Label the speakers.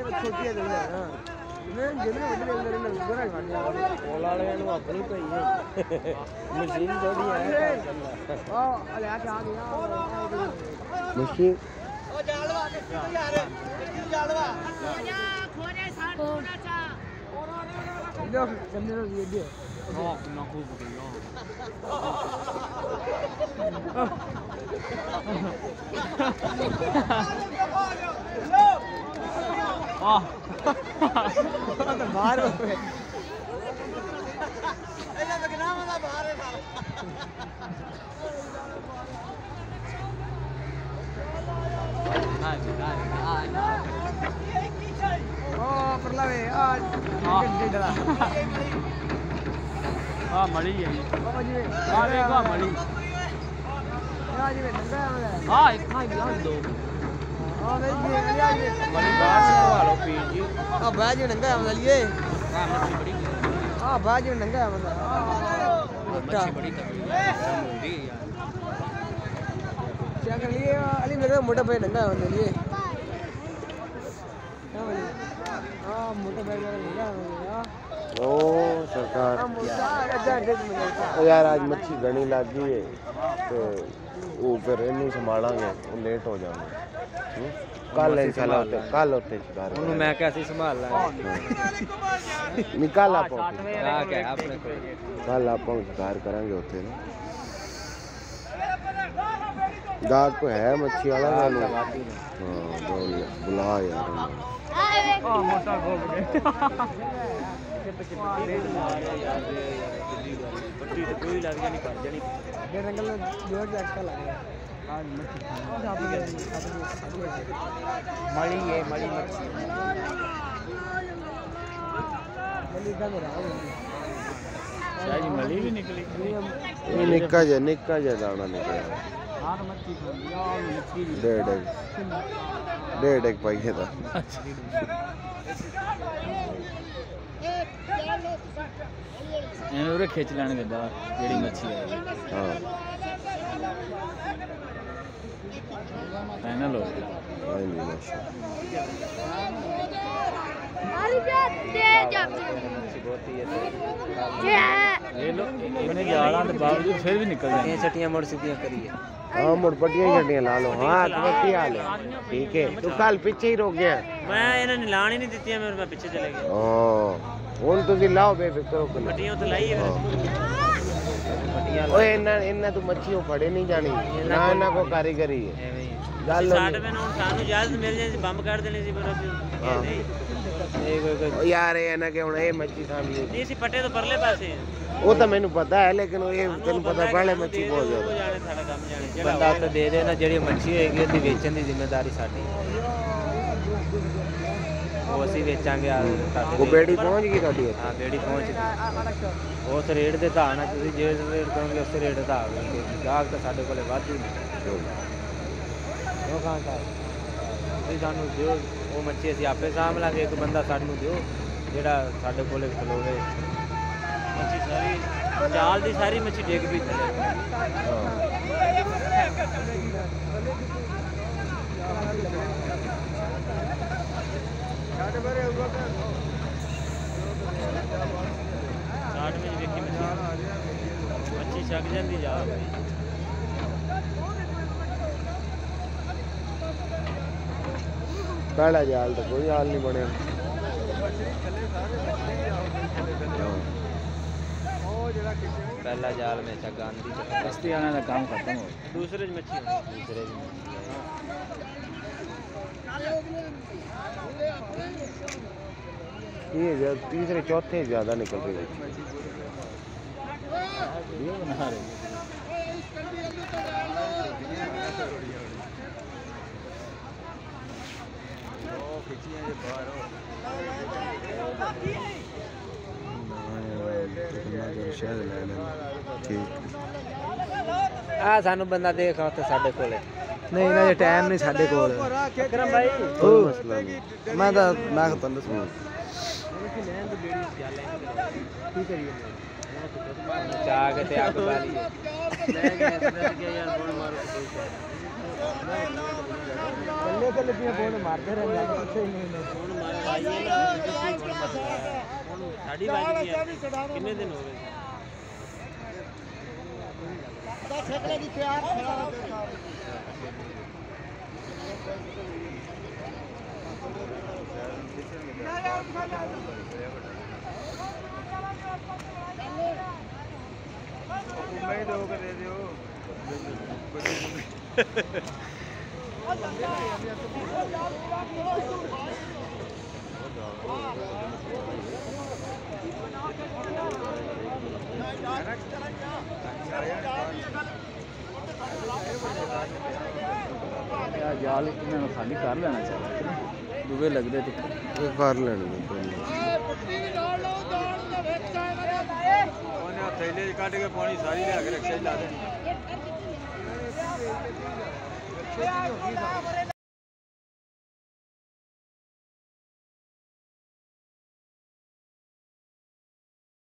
Speaker 1: छोटी है मैं जिन्हें बड़े अंदर में गुरा खाने कोल वाले ਨੂੰ ਆਪਣੀ ਪਈ ਹੈ ਮਸ਼ੀਨ ਥੋੜੀ ਹੈ ਉਹ ਲੈ ਕੇ ਆ ਗਿਆ ਮਸ਼ੀਨ ਉਹ ਜਾਲਵਾ ਕਿੱਥੇ ਯਾਰ ਕਿੱਥੇ ਜਾਲਵਾ ਖੋਰੇ ਸਾਹ ਕੋਣਾ ਚਾ ਲੋਕ ਚੰਨੇ ਨੂੰ ਦੇ ਦੇ ਹਾਂ ਨਾ ਕੋਈ ਬੁੱਢਾ ਆਹ ਤਾਂ ਬਾਹਰ ਹੋ ਗਏ ਇਹਨਾਂ ਦਾ ਨਾਮ ਦਾ ਬਾਹਰ ਹੈ ਉਹ ਪਰਲਾਵੇ ਆ ਡੇਡਾ ਆ ਮੜੀ ਹੈ ਬਾਬਾ ਜੀ ਆ ਵੇਖੋ ਮੜੀ ਆ ਜੀ ਨੰਗਾ ਆ ਇੱਕ ਖਾਈ ਲਾ ਦੋ ਆ ਵੇ ਜੀ ਮੜੀ ਬਾਹਰ ਸੇ ਲਵਾ ਲਓ ਪੀਰ ਜੀ ਆ ਬਾਜੀ ਨੰਗਾ ਆਉਂਦਾ ਲਈਏ ਆ ਮੱਛੀ ਬੜੀ ਆ ਬਾਜੀ ਨੰਗਾ ਆਉਂਦਾ ਮੱਛੀ ਬੜੀ ਤਗੜੀ ਹੁੰਦੀ ਯਾਰ क्या कर लिए अली मेरे मोटा भाई नंगा आਉਂਦਾ ਲਈਏ हां मोटा भाई नंगा आਉਂਦਾ ओ सरकार यार आज मच्छी घनी लग गई है तो वो फिर इन्हें संभालांगे वो लेट हो जाएंगे कल इंशाल्लाह कल होते शिकार ਉਹਨੂੰ ਮੈਂ कैसे संभाल लांगे निकाल आप क्या क्या आपने कल आप शिकार करेंगे होते ना गाग को है मच्छी वाला हां बुला यार हां मोटा हो गया पट्टी तो कोई लग नहीं कर जानी ये रंगल जोर एक्स्ट्रा लग गया आज मच्छी मड़ी है मड़ी मच्छी मली का मेरा शायद मली भी निकली ये निक्का जा दाना निकला हां मच्छी खांदी आ मच्छी डेढ़ एक पाई था ਇਹਨੂੰ ਖਿੱਚ ਲੈਣਗੇ ਬਾਹਰ ਜਿਹੜੀ ਮੱਛੀ ਹੈ ਹਾਂ ਫਾਈਨਲ ਹੋ ਗਿਆ ਫਾਈਨਲ ਮਾਸ਼ਾ ਮਾਰੀ ਜਾ ਦੇ ਜਾ ਬਹੁਤ ਹੀ ਹੈ ਇਹ ਲੋ ਇਹਨੇ ਜਾਲਾਂ ਦੇ ਬਾਵਜੂਦ ਫਿਰ ਵੀ ਨਿਕਲ ਜਾਂਦੇ ਇਹ ਛਟੀਆਂ ਮੁੜ ਸਿੱਧੀਆਂ ਕਰੀਏ हाँ मुड़ पट्टियां छटियां ला लो हाँ तुम्हें हाल है ठीक है तू कल पीछे ही रोक गया मैं इन्होंने लान ही नहीं दी मैं पीछे चले गया ਹੁਣ ਤੁਸੀਂ ਲਾਓ ਬੇਫਿਕਰ ਹੋ ਕੇ ਪੱਟੀਆਂ ਤੇ ਲਾਈ ਹੈ ਪੱਟੀਆਂ ਓਏ ਇਹਨਾਂ ਤੋਂ ਮੱਛੀਆਂ ਫੜੇ ਨਹੀਂ ਜਾਣੀ ਨਾ ਇਹਨਾਂ ਕੋ ਕਾਰੀਗਰੀ ਹੈ ਐਵੇਂ ਹੀ ਗੱਲ ਸਾਡੇ ਮੈਨੂੰ ਸਾਨੂੰ ਇਜਾਜ਼ਤ ਮਿਲ ਜਾਏ ਸੀ ਬੰਬ ਕੱਢ ਦੇਣੇ ਸੀ ਪਰ ਅਸੀਂ ਇਹ ਕੋਈ ਯਾਰ ਇਹ ਨਾ ਕਿ ਹੁਣ ਇਹ ਮੱਛੀ ਸਾਂਭੀ ਨਹੀਂ ਸੀ ਪੱਟੇ ਤੋਂ ਪਰਲੇ ਪਾਸੇ ਉਹ ਤਾਂ ਮੈਨੂੰ ਪਤਾ ਹੈ ਲੇਕਿਨ ਇਹ ਤੈਨੂੰ ਪਤਾ ਪਹਿਲੇ ਮੱਛੀ ਬਹੁਤ ਜ਼ਿਆਦਾ ਜਾਣੇ ਸਾਡਾ ਕੰਮ ਜਾਣੇ ਬੰਦਾ ਤਾਂ ਦੇ ਦੇ ਨਾ ਜਿਹੜੀ ਮੱਛੀ ਹੋਏਗੀ ਉਹਦੀ ਵੇਚਣ ਦੀ ਜ਼ਿੰਮੇਵਾਰੀ ਸਾਡੀ ਉਹ ਅਸੀਂ ਵੇਚਾਂਗੇ ਉਹ ਬੇੜੀ ਪਹੁੰਚ ਗਈ ਤੁਹਾਡੀ ਹਾਂ ਬੇੜੀ ਪਹੁੰਚ ਗਈ ਉਸ ਰੇਟ ਦੇ ਹਿਸਾਬ ਨਾਲ ਤੁਸੀਂ ਜੇ ਰੇਟ ਕਰੋਗੇ ਉਸ ਰੇਟ ਦਾ ਆਵੇਗਾ ਗਾਹਕ ਤਾਂ ਸਾਡੇ ਕੋਲੇ ਵਾਧੂ ਨਹੀਂ ਉਹ ਖਾਂ ਤੁਸੀਂ ਸਾਨੂੰ ਦਿਓ ਉਹ ਮੱਛੀ ਅਸੀਂ ਆਪੇ ਸਾਂਭ ਲਾਂਗੇ ਇੱਕ ਬੰਦਾ ਸਾਨੂੰ ਦਿਓ ਜਿਹੜਾ ਸਾਡੇ ਕੋਲੇ ਖਲੋਵੇ ਮੱਛੀ ਸਾਰੀ ਜਾਲ ਦੀ ਸਾਰੀ ਮੱਛੀ ਡਿੱਗ ਵੀ ਥੱਲੇ ਸਾਡੇ ਬਾਰੇ ਹੋਊਗਾ ਤਾਂ 60 ਵਿੱਚ ਵੇਖੀ ਮੱਛੀ ਛੱਕ ਜਾਂਦੀ ਜਾ ਪਹਿਲਾ ਜਾਲ ਤਾਂ ਕੋਈ ਹਾਲ ਨਹੀਂ ਬਣਿਆ पहला जाल में गांधी बस्ती आने का काम खत्म हो दूसरे मच्छी दूसरे ये तीसरे चौथे ज्यादा निकल रही है बना रहे आ सानू बंदा देख तो साडे कोले नहीं ना टाइम नहीं साडे कोल अकरम भाई कोई मसला नहीं मैं तो दस की करिए चाह के ते आग वाली मैं यार बोल मारो कल्ले ਲੱਭੀਆਂ ਫੋਨ ਮਾਰਦੇ ਰਹਿੰਦੇ ਪੁੱਛੇ ਹੀ ਨਹੀਂ ਫੋਨ ਮਾਰਿਆ ਸਾਡੀ ਬਾਜੀ ਕਿੰਨੇ ਦਿਨ ਹੋ ਗਏ ਦਾ ਛੇਕੜੇ ਦੀ ਤਿਆਰ मैं दो कर दे दियो जाल खाली कर लेना चाहिए दुबे लगते तो कर लेने थैले कट के पानी सारी लिया के रक्षा ला देनी